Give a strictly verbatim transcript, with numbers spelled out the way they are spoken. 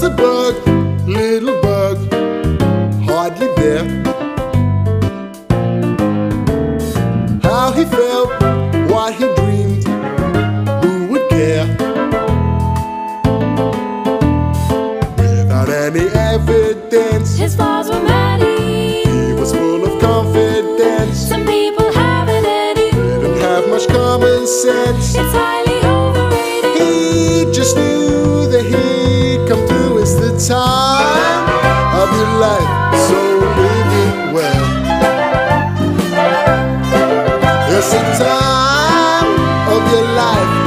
a bug, little bug, hardly there. How he felt, what he dreamed, who would care? Without any evidence, his flaws were many. he was full of confidence. Some people haven't any. Didn't have much common sense. It's highly overrated. He just knew that he'd come through. It's the time of your life, so live it well. It's the time of your life.